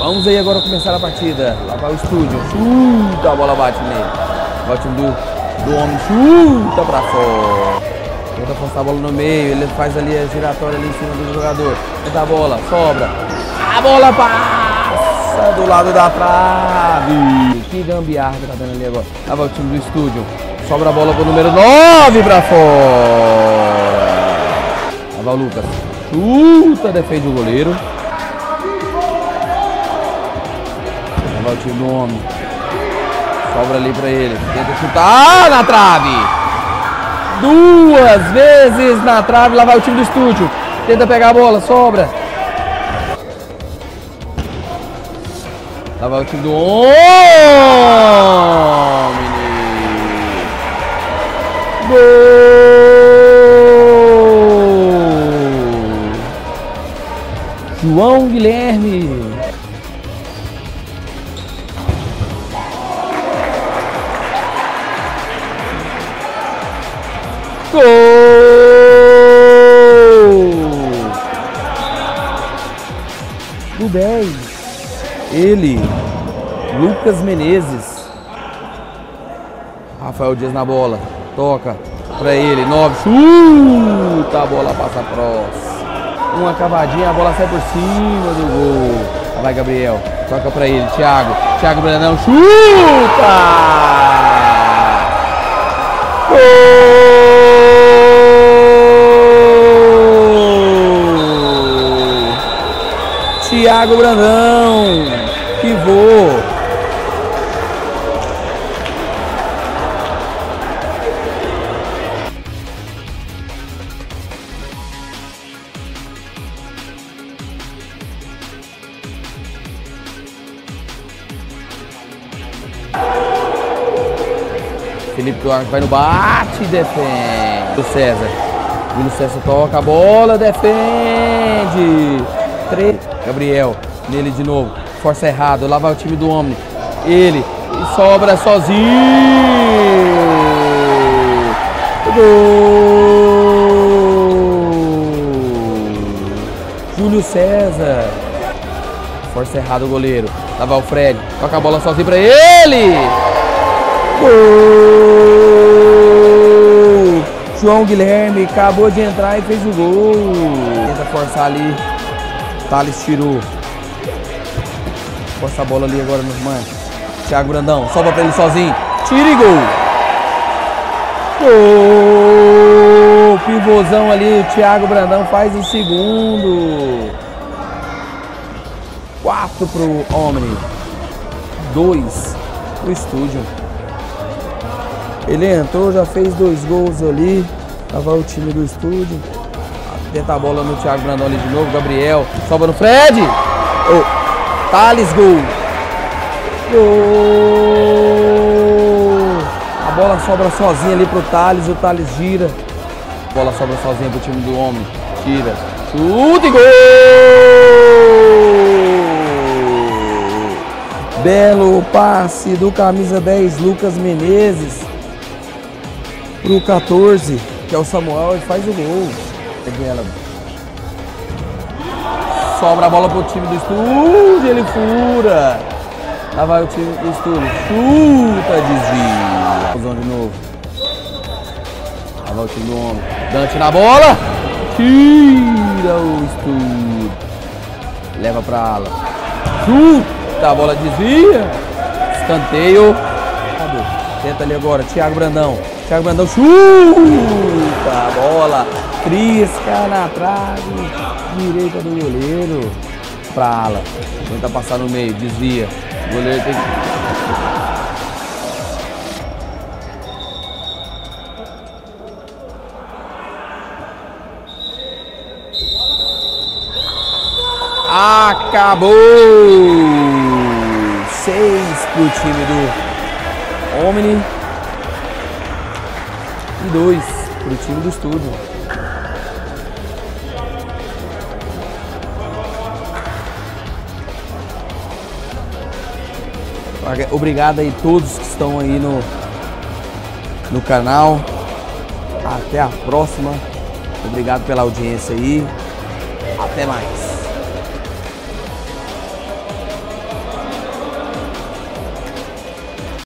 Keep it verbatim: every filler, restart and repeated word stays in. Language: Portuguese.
Vamos aí agora começar a partida. Lá vai o estúdio. Chuta, a bola bate nele. Vai o time do, do homem. Chuta pra fora. Tenta forçar a bola no meio. Ele faz ali a giratória ali em cima do jogador. Tenta a bola, sobra. A bola passa do lado da trave. Que gambiarra que tá dando ali agora. Lá vai o time do estúdio. Sobra a bola pro número nove pra fora. Lá vai o Lucas. Chuta, defende o goleiro. Lá vai o time do homem. Sobra ali pra ele. Tenta chutar na trave. Duas vezes na trave. Lá vai o time do estúdio. Tenta pegar a bola, sobra. Lá vai o time do homem. Gol! João Guilherme. Gol! Do dez. Ele, Lucas Menezes. Rafael Dias na bola. Toca pra ele. nove. Chuta. A bola passa próxima. Uma cavadinha. A bola sai por cima do gol. Vai Gabriel. Toca pra ele. Thiago. Thiago Brandão. Chuta. Gol. Thiago Brandão. Pivô. Felipe Duarte vai no bate e defende. O César. Júlio César toca a bola, defende. três. Gabriel. Nele de novo. Força errado. Lá vai o time do homem. Ele. E sobra sozinho. Gol. Júlio César. Força errado o goleiro. Lá vai o Fred. Toca a bola sozinho pra ele. Gol! João Guilherme acabou de entrar e fez o gol. Tenta forçar ali. Thales tirou. Força a bola ali agora nos manos. Thiago Brandão. Sobra pra ele sozinho. Tira e gol. Gol! Pivôzão ali. O Thiago Brandão faz o segundo. quatro pro homem. dois pro estúdio. Ele entrou, já fez dois gols ali. Tava o time do estúdio. Tenta a bola no Thiago Brandão ali de novo. Gabriel. Sobra no Fred. Oh, Thales, gol. Gol. A bola sobra sozinha ali pro Thales. O Thales gira. A bola sobra sozinha pro time do homem. Tira. Chuta e gol. Belo passe do camisa dez, Lucas Menezes. Pro quatorze, que é o Samuel, e faz o gol. Sobra a bola pro time do estúdio, ele fura. Lá vai o time do estúdio. Chuta, desvia. De novo. Lá vai o time do homem. Dante na bola. Tira o estúdio. Leva pra ala. Chuta, a bola desvia. Escanteio. Acabou. Tenta ali agora, Thiago Brandão. Thiago Brandão chuta a bola, trisca na trave, direita do goleiro, pra ala, tenta passar no meio, desvia, o goleiro tem que... Acabou! seis pro time do Omni. E dois para o time do estúdio. Obrigado aí a todos que estão aí no, no canal. Até a próxima. Obrigado pela audiência aí. Até mais.